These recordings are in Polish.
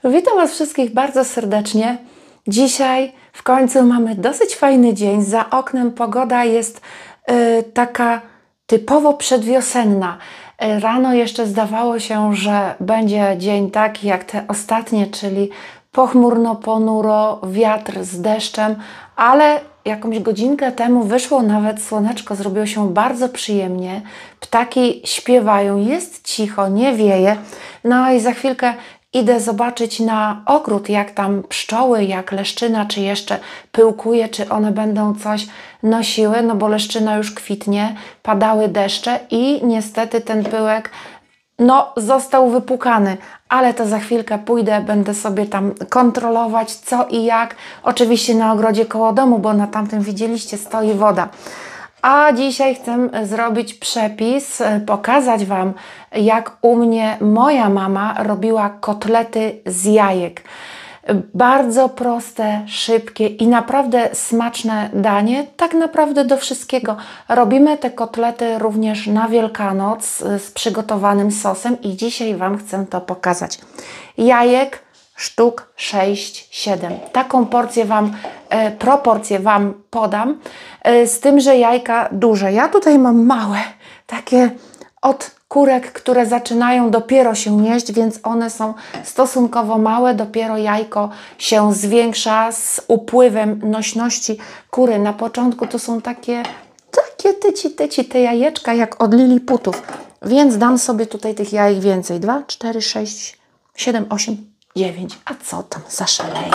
Witam Was wszystkich bardzo serdecznie. Dzisiaj w końcu mamy dosyć fajny dzień. Za oknem pogoda jest taka typowo przedwiosenna. Rano jeszcze zdawało się, że będzie dzień taki jak te ostatnie, czyli pochmurno, ponuro, wiatr z deszczem, ale jakąś godzinkę temu wyszło nawet słoneczko, zrobiło się bardzo przyjemnie. Ptaki śpiewają, jest cicho, nie wieje. No i za chwilkę idę zobaczyć na ogród, jak tam pszczoły, jak leszczyna, czy jeszcze pyłkuje, czy one będą coś nosiły, no bo leszczyna już kwitnie, padały deszcze i niestety ten pyłek został wypłukany, ale to za chwilkę pójdę, będę sobie tam kontrolować co i jak. Oczywiście na ogrodzie koło domu, bo na tamtym widzieliście stoi woda. A dzisiaj chcę zrobić przepis, pokazać Wam, jak u mnie moja mama robiła kotlety z jajek. Bardzo proste, szybkie i naprawdę smaczne danie, tak naprawdę do wszystkiego. Robimy te kotlety również na Wielkanoc z przygotowanym sosem i dzisiaj Wam chcę to pokazać. Jajek sztuk 6-7. Taką proporcję Wam podam, z tym, że jajka duże. Ja tutaj mam małe, takie od kurek, które zaczynają dopiero się nieść, więc one są stosunkowo małe, dopiero jajko się zwiększa z upływem nośności kury. Na początku to są takie tyci, te jajeczka jak od liliputów, więc dam sobie tutaj tych jajek więcej. 2, 4, 6, 7, 8, 9. A co tam zaszaleje?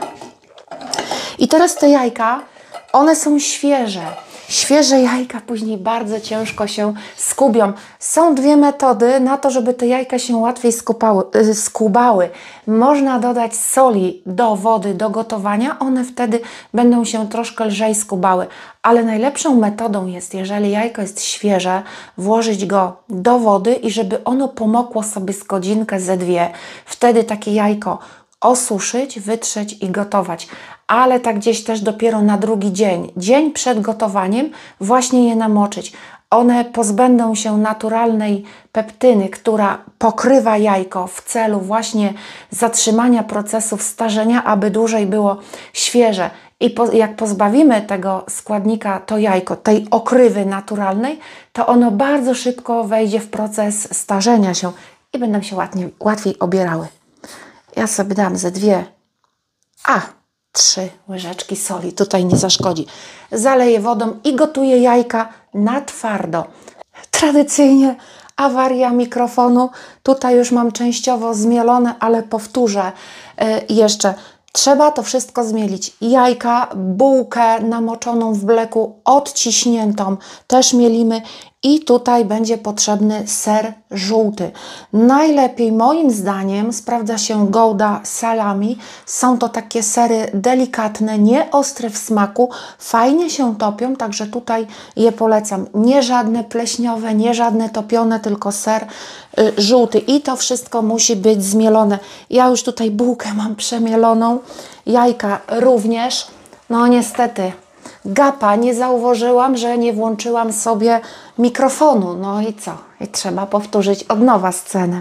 I teraz te jajka, one są świeże. Świeże jajka później bardzo ciężko się skubią. Są dwie metody na to, żeby te jajka się łatwiej skubały. Można dodać soli do wody do gotowania, one wtedy będą się troszkę lżej skubały. Ale najlepszą metodą jest, jeżeli jajko jest świeże, włożyć go do wody i żeby ono pomokło sobie z godzinkę, ze dwie. Wtedy takie jajko osuszyć, wytrzeć i gotować. Ale tak gdzieś też dopiero na drugi dzień przed gotowaniem właśnie je namoczyć. One pozbędą się naturalnej peptyny, która pokrywa jajko w celu właśnie zatrzymania procesów starzenia, aby dłużej było świeże. I jak pozbawimy tego składnika, to jajko, tej okrywy naturalnej, to ono bardzo szybko wejdzie w proces starzenia się i będą się łatwiej obierały. Ja sobie dam ze 3 łyżeczki soli, tutaj nie zaszkodzi. Zaleję wodą i gotuję jajka na twardo. Tradycyjnie awaria mikrofonu. Tutaj już mam częściowo zmielone, ale powtórzę jeszcze. Trzeba to wszystko zmielić. Jajka, bułkę namoczoną w mleku, odciśniętą też mielimy i tutaj będzie potrzebny ser żółty. Najlepiej moim zdaniem sprawdza się Gouda salami. Są to takie sery delikatne, nie ostre w smaku, fajnie się topią, także tutaj je polecam. Nie żadne pleśniowe, nie żadne topione, tylko ser żółty i to wszystko musi być zmielone. Ja już tutaj bułkę mam przemieloną, jajka również. No niestety, gapa, nie zauważyłam, że nie włączyłam sobie mikrofonu. No i co? I trzeba powtórzyć od nowa scenę.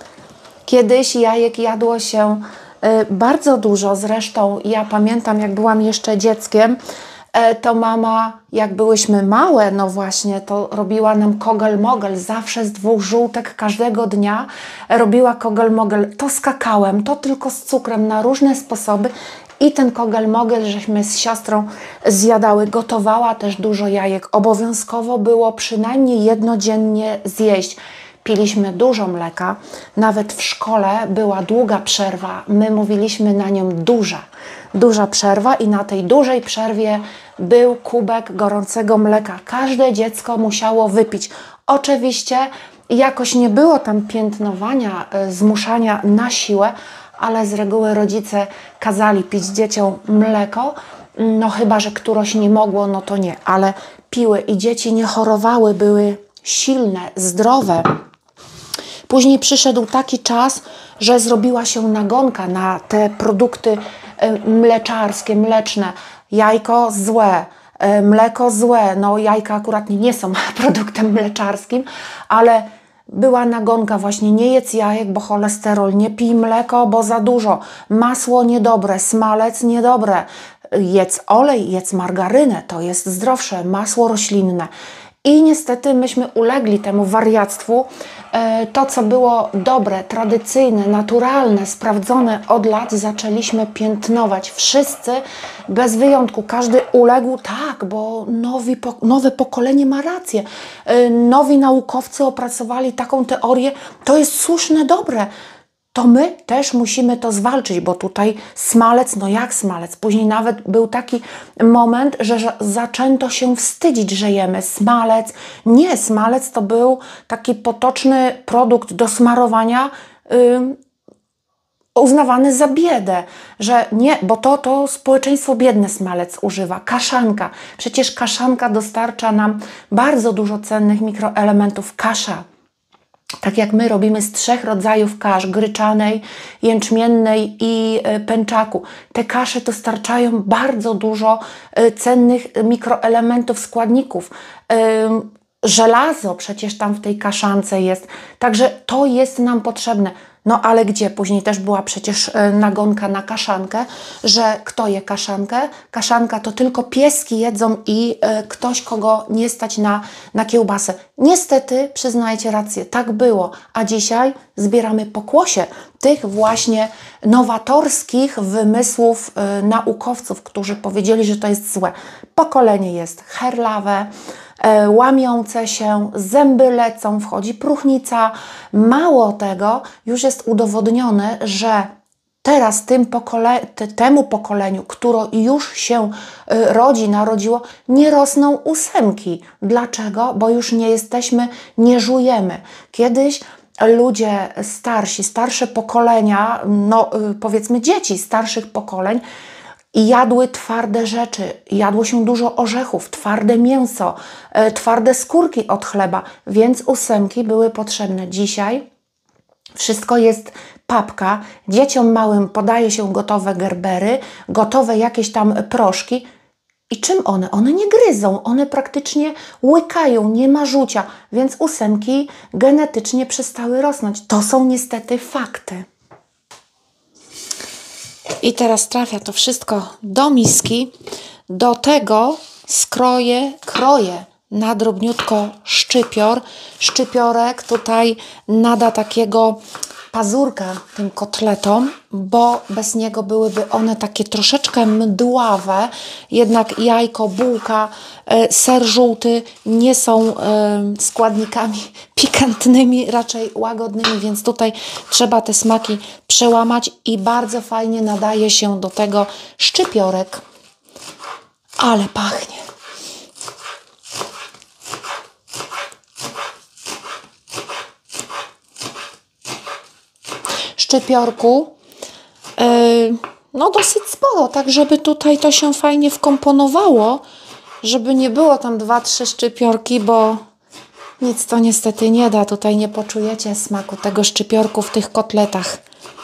Kiedyś jajek jadło się bardzo dużo. Zresztą ja pamiętam, jak byłam jeszcze dzieckiem, to mama, jak byłyśmy małe, no właśnie, to robiła nam kogel-mogel. Zawsze z 2 żółtek każdego dnia robiła kogel-mogel. To z kakałem, to tylko z cukrem, na różne sposoby. I ten kogel-mogel żeśmy z siostrą zjadały. Gotowała też dużo jajek. Obowiązkowo było przynajmniej jedno dziennie zjeść. Piliśmy dużo mleka. Nawet w szkole była długa przerwa. My mówiliśmy na nią duża przerwa i na tej dużej przerwie był kubek gorącego mleka. Każde dziecko musiało wypić. Oczywiście jakoś nie było tam piętnowania, zmuszania na siłę, ale z reguły rodzice kazali pić dzieciom mleko, no chyba że któreś nie mogło, no to nie, ale piły i dzieci nie chorowały, były silne, zdrowe. Później przyszedł taki czas, że zrobiła się nagonka na te produkty mleczarskie, mleczne. Jajko złe, mleko złe, no jajka akurat nie są produktem mleczarskim, ale była nagonka właśnie nie jedz jajek, bo cholesterol, nie pij mleko, bo za dużo, masło niedobre, smalec niedobre, jedz olej, jedz margarynę, to jest zdrowsze, masło roślinne. I niestety myśmy ulegli temu wariactwu. To, co było dobre, tradycyjne, naturalne, sprawdzone od lat, zaczęliśmy piętnować. Wszyscy, bez wyjątku, każdy uległ, tak, bo nowe pokolenie ma rację. Nowi naukowcy opracowali taką teorię, to jest słuszne, dobre. To my też musimy to zwalczyć, bo tutaj smalec, no jak smalec? Później nawet był taki moment, że zaczęto się wstydzić, że jemy smalec. Nie, smalec to był taki potoczny produkt do smarowania, uznawany za biedę, że nie, bo to społeczeństwo biedne smalec używa. Kaszanka. Przecież kaszanka dostarcza nam bardzo dużo cennych mikroelementów. Kasza. Tak jak my robimy z 3 rodzajów kasz, gryczanej, jęczmiennej i pęczaku. Te kasze dostarczają bardzo dużo cennych mikroelementów, składników. Żelazo przecież tam w tej kaszance jest. Także to jest nam potrzebne. No ale gdzie? Później też była przecież nagonka na kaszankę, że kto je kaszankę? Kaszanka to tylko pieski jedzą i ktoś, kogo nie stać na kiełbasę. Niestety, przyznajcie rację, tak było. A dzisiaj zbieramy pokłosie tych właśnie nowatorskich wymysłów naukowców, którzy powiedzieli, że to jest złe. Pokolenie jest herlawe, łamiące się, zęby lecą, wchodzi próchnica. Mało tego, już jest udowodnione, że teraz temu pokoleniu, które już się narodziło, nie rosną ósemki. Dlaczego? Bo już nie żujemy. Kiedyś ludzie starsi, starsze pokolenia, no powiedzmy dzieci starszych pokoleń, i jadły twarde rzeczy, jadło się dużo orzechów, twarde mięso, twarde skórki od chleba, więc ósemki były potrzebne. Dzisiaj wszystko jest papka, dzieciom małym podaje się gotowe gerbery, gotowe jakieś tam proszki. I czym one? One nie gryzą, one praktycznie łykają, nie ma żucia, więc ósemki genetycznie przestały rosnąć. To są niestety fakty. I teraz trafia to wszystko do miski. Do tego kroję na drobniutko szczypior. Szczypiorek tutaj nada takiego pazurka tym kotletom, bo bez niego byłyby one takie troszeczkę mdławe. Jednak jajko, bułka, ser żółty nie są składnikami pikantnymi, raczej łagodnymi, więc tutaj trzeba te smaki przełamać i bardzo fajnie nadaje się do tego szczypiorek. Ale pachnie. Szczypiorku no dosyć sporo, tak żeby tutaj to się fajnie wkomponowało, żeby nie było tam 2-3 szczypiorki, bo nic to niestety nie da. Tutaj nie poczujecie smaku tego szczypiorku w tych kotletach.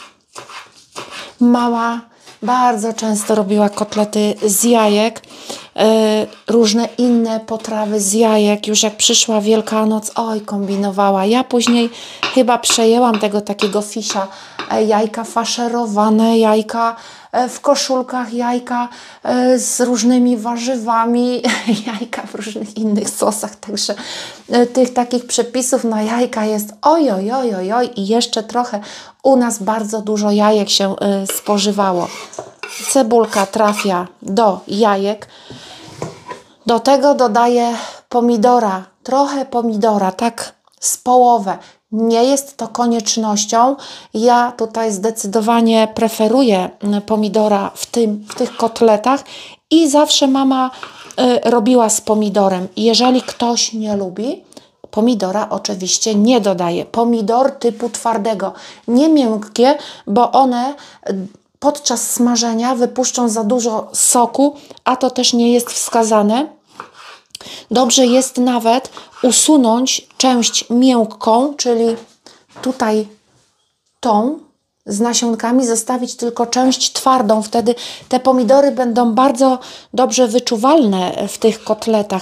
Mama bardzo często robiła kotlety z jajek, różne inne potrawy z jajek. Już jak przyszła Wielkanoc, oj, kombinowała. Ja później chyba przejęłam tego takiego fisia. Jajka faszerowane, jajka w koszulkach, jajka z różnymi warzywami, jajka w różnych innych sosach. Także tych takich przepisów na jajka jest oj i jeszcze trochę u nas bardzo dużo jajek się spożywało. Cebulka trafia do jajek. Do tego dodaję pomidora, trochę pomidora, tak z połowę. Nie jest to koniecznością. Ja tutaj zdecydowanie preferuję pomidora w tych kotletach i zawsze mama robiła z pomidorem. Jeżeli ktoś nie lubi, pomidora oczywiście nie dodaje. Pomidor typu twardego, nie miękkie, bo one podczas smażenia wypuszczą za dużo soku, a to też nie jest wskazane. Dobrze jest nawet usunąć część miękką, czyli tutaj tą z nasionkami, zostawić tylko część twardą. Wtedy te pomidory będą bardzo dobrze wyczuwalne w tych kotletach.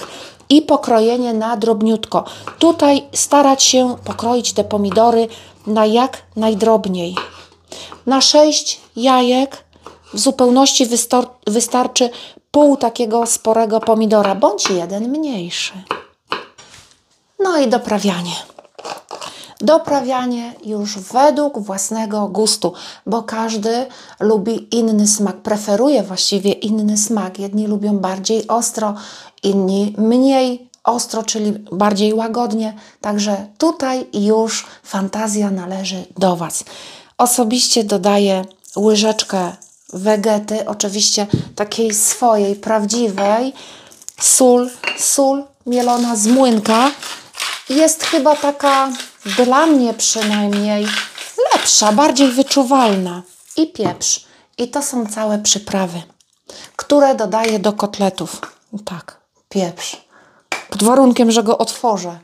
i pokrojenie na drobniutko. Tutaj starać się pokroić te pomidory na jak najdrobniej. Na 6 jajek w zupełności wystarczy pół takiego sporego pomidora, bądź jeden mniejszy. No i doprawianie. Doprawianie już według własnego gustu, bo każdy lubi inny smak, preferuje właściwie inny smak. Jedni lubią bardziej ostro, inni mniej ostro, czyli bardziej łagodnie. Także tutaj już fantazja należy do Was. Osobiście dodaję łyżeczkę wegety, oczywiście takiej swojej, prawdziwej. Sól mielona z młynka. Jest chyba taka, dla mnie przynajmniej, lepsza, bardziej wyczuwalna. I pieprz. I to są całe przyprawy, które dodaję do kotletów. Tak, pieprz. Pod warunkiem, że go otworzę.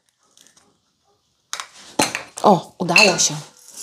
O, udało się.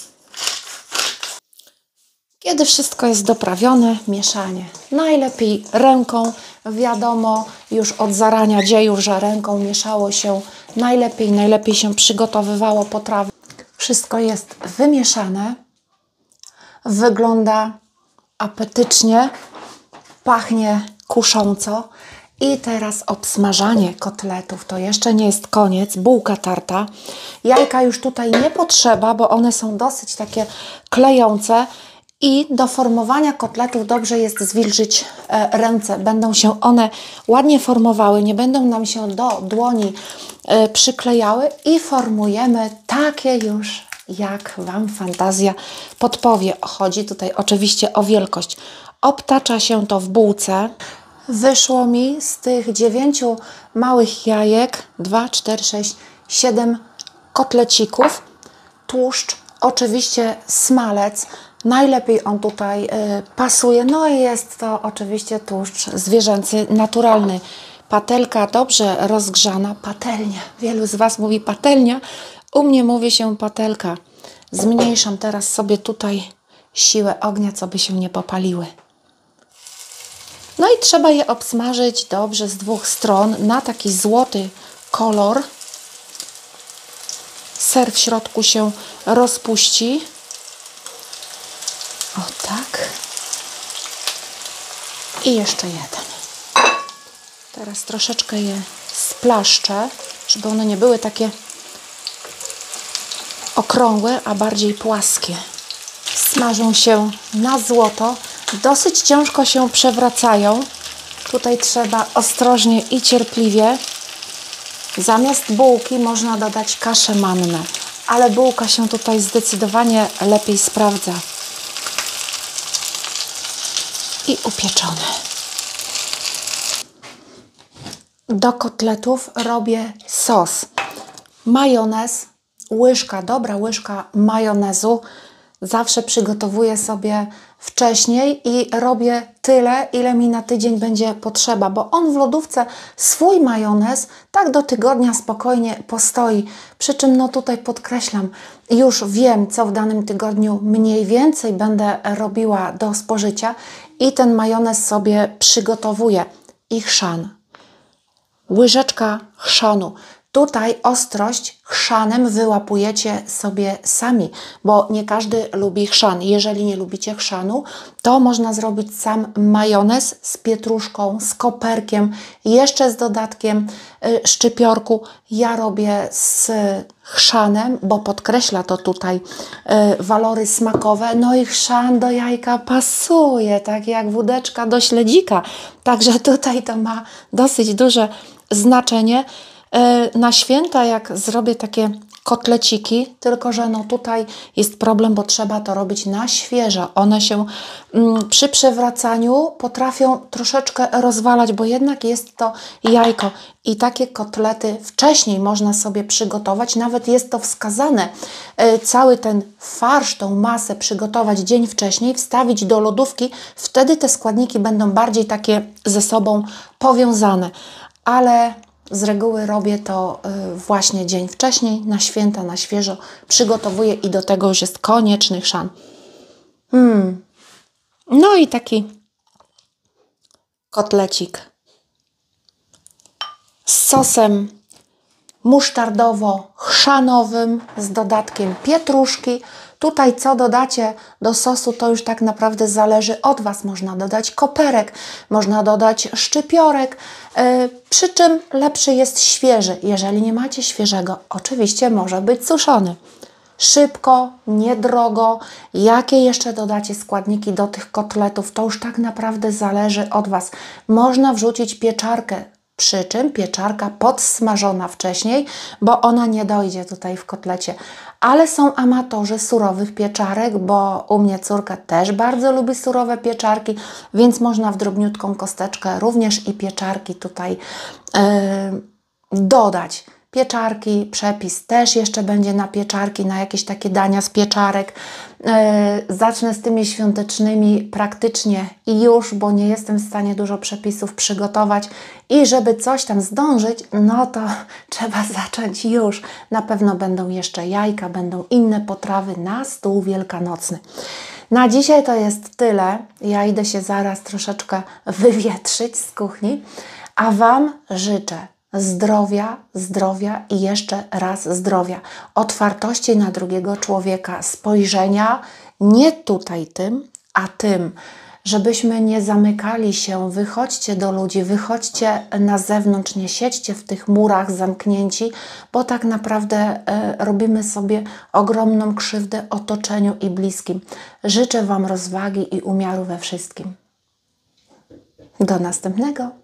Kiedy wszystko jest doprawione, mieszanie. Najlepiej ręką, wiadomo już od zarania dziejów, że ręką mieszało się najlepiej się przygotowywało potrawy. Wszystko jest wymieszane, wygląda apetycznie, pachnie kusząco. I teraz obsmażanie kotletów. To jeszcze nie jest koniec. Bułka tarta. Jajka już tutaj nie potrzeba, bo one są dosyć takie klejące. I do formowania kotletów dobrze jest zwilżyć ręce. Będą się one ładnie formowały, nie będą nam się do dłoni przyklejały i formujemy takie już, jak Wam fantazja podpowie. Chodzi tutaj oczywiście o wielkość. Obtacza się to w bułce. Wyszło mi z tych 9 małych jajek 2, 4, 6, 7 kotlecików. Tłuszcz, oczywiście smalec. Najlepiej on tutaj pasuje. No i jest to oczywiście tłuszcz zwierzęcy, naturalny. Patelka dobrze rozgrzana. Patelnia. Wielu z Was mówi patelnia. U mnie mówi się patelka. Zmniejszam teraz sobie tutaj siłę ognia, co by się nie popaliły. No i trzeba je obsmażyć dobrze z 2 stron na taki złoty kolor. Ser w środku się rozpuści. O tak. I jeszcze jeden. Teraz troszeczkę je splaszczę, żeby one nie były takie okrągłe, a bardziej płaskie. Smażą się na złoto. Dosyć ciężko się przewracają. Tutaj trzeba ostrożnie i cierpliwie. Zamiast bułki można dodać kaszę mannę, ale bułka się tutaj zdecydowanie lepiej sprawdza. I upieczone. Do kotletów robię sos. Majonez, łyżka, dobra łyżka majonezu. Zawsze przygotowuję sobie wcześniej i robię tyle, ile mi na tydzień będzie potrzeba, bo on w lodówce swój majonez tak do tygodnia spokojnie postoi. Przy czym no tutaj podkreślam, już wiem, co w danym tygodniu mniej więcej będę robiła do spożycia i ten majonez sobie przygotowuję. I chrzan. Łyżeczka chrzanu. Tutaj ostrość chrzanem wyłapujecie sobie sami, bo nie każdy lubi chrzan. Jeżeli nie lubicie chrzanu, to można zrobić sam majonez z pietruszką, z koperkiem, jeszcze z dodatkiem szczypiorku. Ja robię z chrzanem, bo podkreśla to tutaj walory smakowe. No i chrzan do jajka pasuje, tak jak wódeczka do śledzika. Także tutaj to ma dosyć duże znaczenie. Na święta, jak zrobię takie kotleciki, tylko że no tutaj jest problem, bo trzeba to robić na świeżo. One się przy przewracaniu potrafią troszeczkę rozwalać, bo jednak jest to jajko. I takie kotlety wcześniej można sobie przygotować, nawet jest to wskazane. Cały ten farsz, tą masę przygotować dzień wcześniej, wstawić do lodówki, wtedy te składniki będą bardziej takie ze sobą powiązane. Ale z reguły robię to właśnie dzień wcześniej, na święta, na świeżo przygotowuję i do tego już jest konieczny chrzan. No i taki kotlecik z sosem musztardowo-chrzanowym z dodatkiem pietruszki. Tutaj co dodacie do sosu, to już tak naprawdę zależy od Was. Można dodać koperek, można dodać szczypiorek, przy czym lepszy jest świeży. Jeżeli nie macie świeżego, oczywiście może być suszony. Szybko, niedrogo. Jakie jeszcze dodacie składniki do tych kotletów, to już tak naprawdę zależy od Was. Można wrzucić pieczarkę, przy czym pieczarka podsmażona wcześniej, bo ona nie dojdzie tutaj w kotlecie. Ale są amatorzy surowych pieczarek, bo u mnie córka też bardzo lubi surowe pieczarki, więc można w drobniutką kosteczkę również i pieczarki tutaj dodać. Pieczarki, przepis też jeszcze będzie na pieczarki, na jakieś takie dania z pieczarek. Zacznę z tymi świątecznymi praktycznie i już, bo nie jestem w stanie dużo przepisów przygotować i żeby coś tam zdążyć, no to trzeba zacząć już. Na pewno będą jeszcze jajka, będą inne potrawy na stół wielkanocny. Na dzisiaj to jest tyle. Ja idę się zaraz troszeczkę wywietrzyć z kuchni, a Wam życzę zdrowia, zdrowia i jeszcze raz zdrowia. Otwartości na drugiego człowieka, spojrzenia nie tutaj tym, a tym, żebyśmy nie zamykali się. Wychodźcie do ludzi, wychodźcie na zewnątrz, nie siedźcie w tych murach zamknięci, bo tak naprawdę robimy sobie ogromną krzywdę otoczeniu i bliskim. Życzę Wam rozwagi i umiaru we wszystkim. Do następnego.